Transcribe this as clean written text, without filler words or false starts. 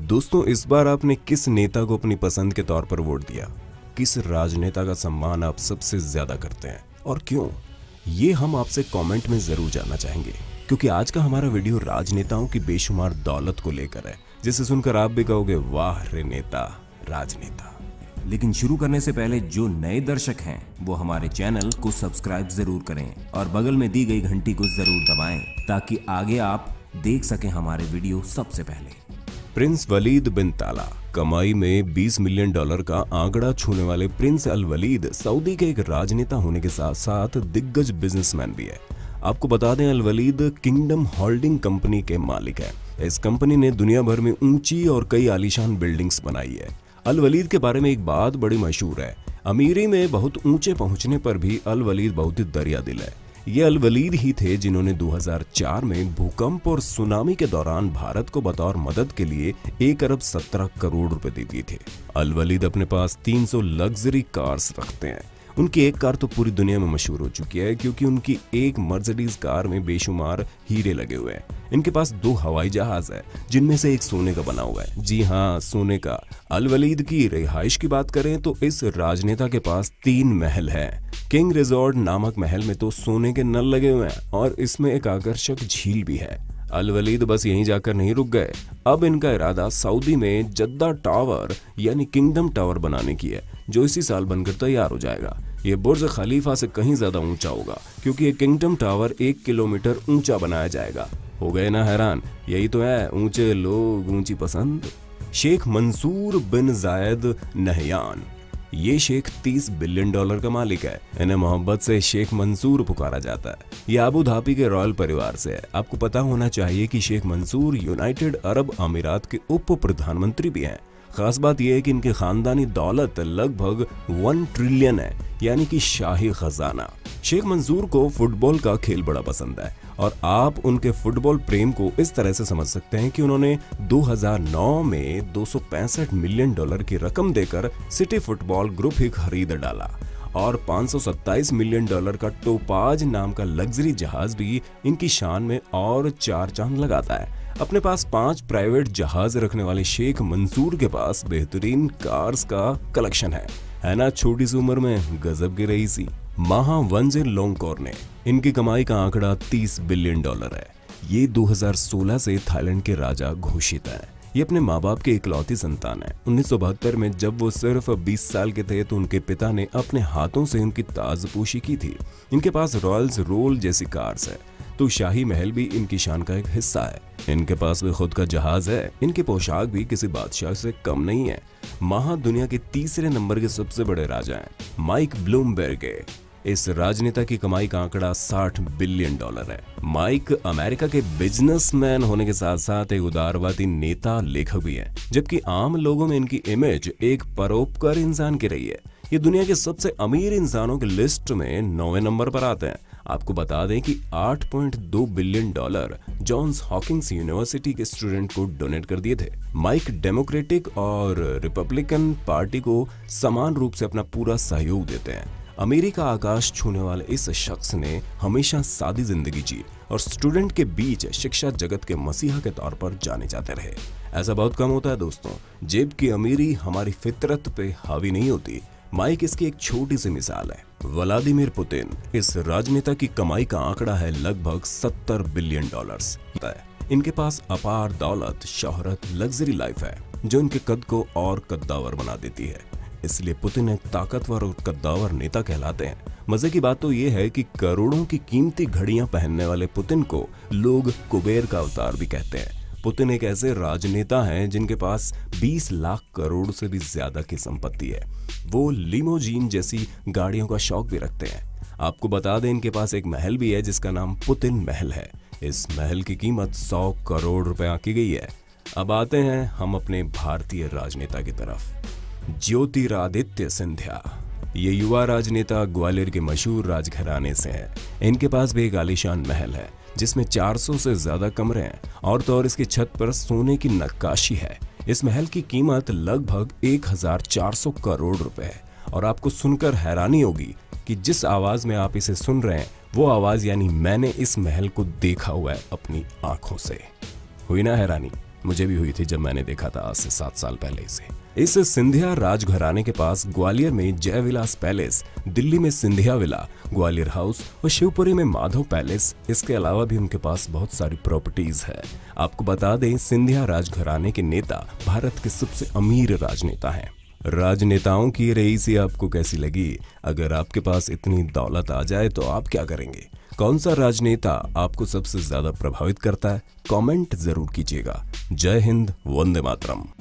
दोस्तों, इस बार आपने किस नेता को अपनी पसंद के तौर पर वोट दिया? किस राजनेता का सम्मान आप सबसे ज्यादा करते हैं और क्यों? ये हम आपसे कमेंट में जरूर जानना चाहेंगे, क्योंकि आज का हमारा वीडियो राजनेताओं की बेशुमार दौलत को लेकर है, जिसे सुनकर आप भी कहोगे वाह रे नेता, राजनेता। लेकिन शुरू करने से पहले जो नए दर्शक हैं वो हमारे चैनल को सब्सक्राइब जरूर करें और बगल में दी गई घंटी को जरूर दबाएं, ताकि आगे आप देख सकें हमारे वीडियो सबसे पहले। प्रिंस वलीद बिन ताला, कमाई में $20 मिलियन का आंकड़ा छूने वाले प्रिंस अल वलीद सऊदी के एक राजनेता होने के साथ साथ दिग्गज बिजनेसमैन भी है। आपको बता दें, Al Waleed Kingdom Holding company के मालिक है। इस कंपनी ने दुनिया भर में ऊंची और कई आलीशान बिल्डिंग्स बनाई है। अल वलीद के बारे में एक बात बड़ी मशहूर है, अमीरी में बहुत ऊंचे पहुंचने पर भी अल वलीद बहुत ही दरिया दिल है। ये अल वलीद ही थे जिन्होंने 2004 में भूकंप और सुनामी के दौरान भारत को बतौर मदद के लिए 1 अरब 17 करोड़ रुपए दे दिए थे। अल वलीद अपने पास 300 लग्जरी कार्स रखते हैं। उनकी एक कार तो पूरी दुनिया में मशहूर हो चुकी है, क्योंकि उनकी एक मर्सिडीज कार में बेशुमार हीरे लगे हुए हैं। इनके पास 2 हवाई जहाज है, जिनमें से एक सोने का बना हुआ है। जी हाँ, सोने का। अल वलीद की रिहाइश की बात करें तो इस राजनेता के पास 3 महल है। किंग रिजॉर्ट नामक महल में तो सोने के नल लगे हुए हैं और इसमें एक आकर्षक झील भी है। अल वलीद बस यहीं जाकर नहीं रुक गए, अब इनका इरादा सऊदी में जद्दा टावर यानी किंगडम टावर बनाने की है, जो इसी साल बनकर तैयार हो जाएगा। ये बुर्ज खलीफा से कहीं ज्यादा ऊंचा होगा, क्योंकि ये किंगडम टावर 1 किलोमीटर ऊंचा बनाया जाएगा। हो गए ना हैरान? यही तो है ऊंचे लोग, ऊंची पसंद। शेख मंसूर बिन जायद नहयान, ये शेख $30 बिलियन का मालिक है। इन्हें मोहब्बत से शेख मंसूर पुकारा जाता है। ये अबू धाबी के रॉयल परिवार से है। आपको पता होना चाहिए कि शेख मंसूर यूनाइटेड अरब अमीरात के उप प्रधानमंत्री भी हैं। खास बात यह है कि इनके खानदानी दौलत लगभग 1 ट्रिलियन है, यानी कि शाही खजाना। शेख मंसूर को फुटबॉल का खेल बड़ा पसंद है और आप उनके फुटबॉल प्रेम को इस तरह से समझ सकते हैं कि उन्होंने 2009 में $265 मिलियन की रकम देकर सिटी फुटबॉल ग्रुप ही खरीद डाला और $527 मिलियन का टोपाज नाम का लग्जरी जहाज भी इनकी शान में और 4 चांद लगाता है। अपने पास 5 प्राइवेट जहाज रखने वाले शेख मंसूर के पास बेहतरीन कार्स का कलेक्शन है ना? छोटी सी उम्र में गजब की रईसी। माहा वंजिर लोंगकोर ने, इनकी कमाई का आंकड़ा $30 बिलियन है। ये 2016 से थाईलैंड के राजा घोषित हैं। ये अपने माँ बाप के इकलौती संतान है। 1972 में जब वो सिर्फ 20 साल के थे तो उनके पिता ने अपने हाथों से उनकी ताजपोशी की थी। इनके पास रॉयल्स रोल जैसी कार्स है, तो शाही महल भी इनकी शान का एक हिस्सा है। इनके पास भी खुद का जहाज है। इनकी पोशाक भी किसी बादशाह से कम नहीं है। माहा दुनिया के 3रे नंबर के सबसे बड़े राजा हैं। माइक ब्लूमबर्ग, इस राजनेता की कमाई का आंकड़ा $60 बिलियन है। माइक अमेरिका के बिजनेसमैन होने के साथ साथ एक उदारवादी नेता, लेखक भी है, जबकि आम लोगों में इनकी इमेज एक परोपकारी इंसान की रही है। ये दुनिया के सबसे अमीर इंसानों की लिस्ट में 9वें नंबर पर आते हैं। आपको बता दें कि $8.2 बिलियन जॉन्स हॉकिंस यूनिवर्सिटी के स्टूडेंट को डोनेट कर दिए थे। माइक डेमोक्रेटिक और रिपब्लिकन पार्टी को समान रूप से अपना पूरा सहयोग देते हैं। अमेरिका का आकाश छूने वाले इस शख्स ने हमेशा सादी जिंदगी जी और स्टूडेंट के बीच शिक्षा जगत के मसीहा के तौर पर जाने जाते रहे। ऐसा बहुत कम होता है दोस्तों। जेब की अमीरी हमारी फितरत पे हावी नहीं होती। माइक इसकी एक छोटी सी मिसाल है। व्लादिमीर पुतिन, इस राजनेता की कमाई का आंकड़ा है लगभग $70 बिलियन। इनके पास अपार दौलत, शोहरत, लग्जरी लाइफ है, जो इनके कद को और कद्दावर बना देती है। इसलिए पुतिन एक ताकतवर और कद्दावर नेता कहलाते हैं। मजे की बात तो ये है कि करोड़ों की कीमती घड़ियां पहनने वाले पुतिन को लोग कुबेर का अवतार भी कहते हैं। पुतिन एक ऐसे राजनेता हैं जिनके पास 20 लाख करोड़ से भी ज्यादा की संपत्ति है। वो लिमोजीन जैसी गाड़ियों का शौक भी रखते हैं। आपको बता दें, इनके पास एक महल भी है जिसका नाम पुतिन महल है। इस महल की कीमत 100 करोड़ रुपए आंकी गई है। अब आते हैं हम अपने भारतीय राजनेता की तरफ। ज्योतिरादित्य सिंधिया, ये युवा राजनेता ग्वालियर के मशहूर राजघराने से हैं। इनके पास भी एक आलीशान महल है जिसमें 400 से ज्यादा कमरे हैं और तो और इसकी छत पर सोने की नक्काशी है। इस महल की कीमत लगभग 1400 करोड़ रुपए है। और आपको सुनकर हैरानी होगी कि जिस आवाज में आप इसे सुन रहे हैं वो आवाज यानी मैंने इस महल को देखा हुआ है अपनी आंखों से। हुई ना हैरानी? मुझे भी हुई थी जब मैंने देखा था आज से 7 साल पहले इसे। इस सिंधिया राजघराने के पास ग्वालियर में जय विलास पैलेस, दिल्ली में सिंधिया विला, ग्वालियर हाउस और शिवपुरी में माधव पैलेस, इसके अलावा भी उनके पास बहुत सारी प्रॉपर्टीज है। आपको बता दें, सिंधिया राजघराने के नेता भारत के सबसे अमीर राजनेता हैं। राजनेताओं की रईसी आपको कैसी लगी? अगर आपके पास इतनी दौलत आ जाए तो आप क्या करेंगे? कौन सा राजनेता आपको सबसे ज्यादा प्रभावित करता है? कमेंट जरूर कीजिएगा। जय हिंद, वंदे मातरम।